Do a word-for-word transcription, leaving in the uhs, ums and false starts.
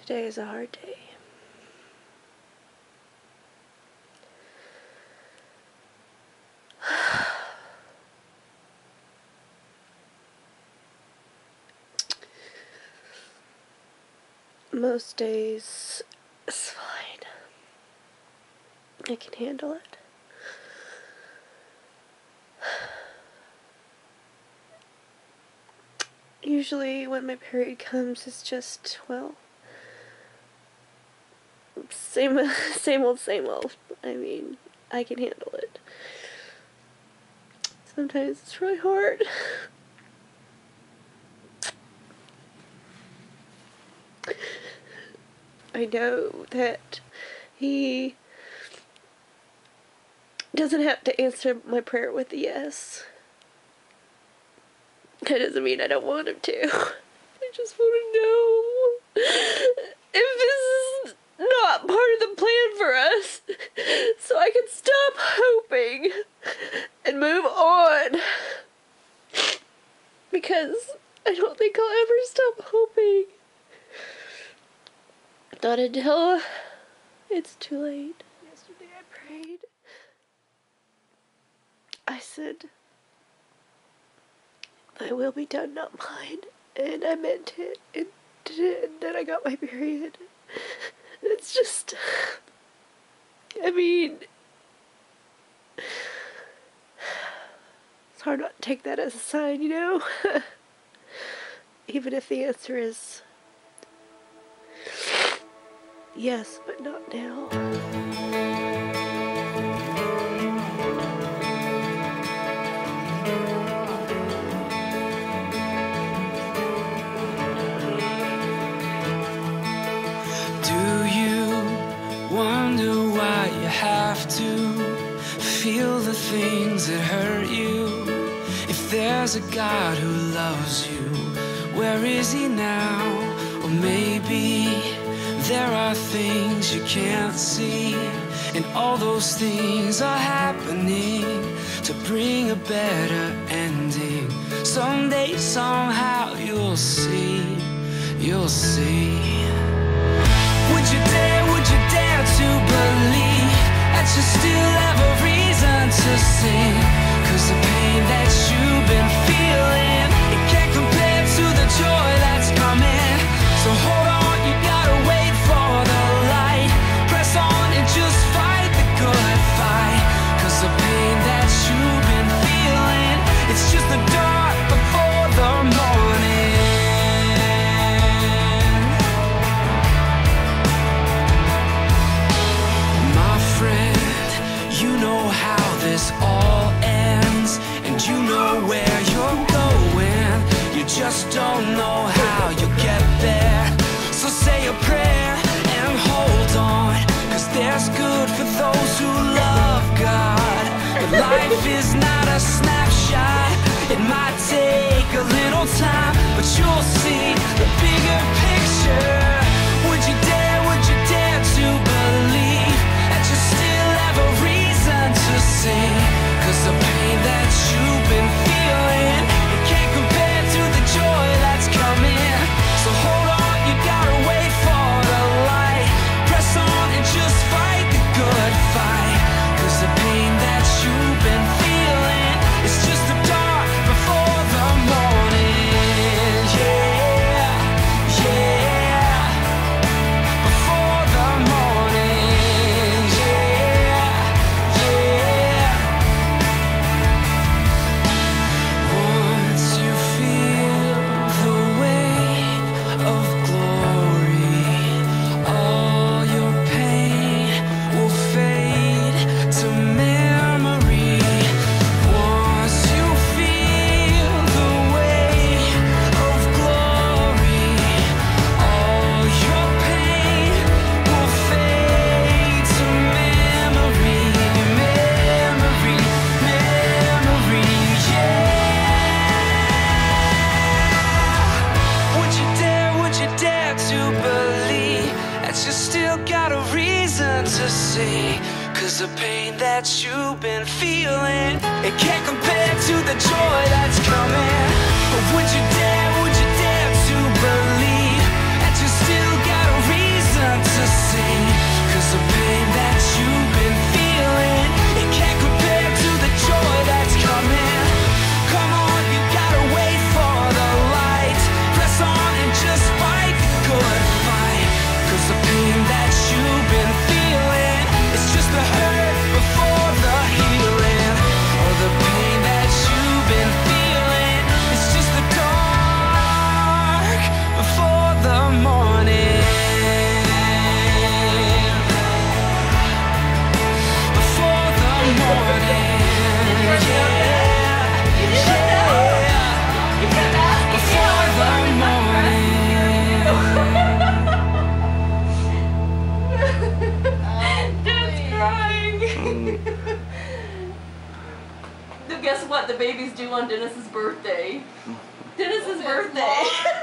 Today is a hard day. Most days it's fine. I can handle it. Usually when my period comes, it's just, well, same, same old, same old. I mean, I can handle it. Sometimes it's really hard. I know that he doesn't have to answer my prayer with a yes. That doesn't mean I don't want him to. I just want to know if this is not part of the plan for us, so I can stop hoping and move on. Because I don't think I'll ever stop hoping. Not until it's too late. Yesterday I prayed. I said, "Thy will be done, not mine." And I meant it. And, and then I got my period. It's just, I mean, it's hard not to take that as a sign, you know? Even if the answer is yes, but not now. Wonder why you have to feel the things that hurt you. If there's a God who loves you, where is he now? Or maybe there are things you can't see, and all those things are happening to bring a better ending. Someday, somehow, you'll see, you'll see. Would you dare, would you dare to believe that you still have a reason to sing? Cause the pain that you've been feeling, it can't compare to the joy that's coming. So hold on, you gotta wait for the light. Press on and just fight the good fight. Cause the pain that you've been feeling, it's just the dark before the morning. You know how this all ends, and you know where you're going. You just don't know how you'll get there. So say a prayer and hold on, cause there's good for those who love God. But life is not a snapshot. It might take a little time, but you'll see the bigger picture. Would you dare, would you dare to believe that you still have a reason to sing? Cause the pain that you've been feeling, it can't compare to the joy that's coming. So hold on, you gotta wait for the light. Press on and just fight the good fight. Cause the pain that you've been feeling, it's just the dark before the morning. Yeah, yeah, before the morning. Yeah, yeah. Once you feel the weight of glory, all your pain will fade to memory. Once you feel the weight of glory, all your pain will fade to memory. Memory, memory, yeah. Would you dare, would you dare to believe that you still got a reason to see? Cause the pain that you've been feeling, it can't compare to the joy that's coming. But would you dare, would you dare to believe that you still got a reason baby's due on Dennis's birthday. Dennis's birthday.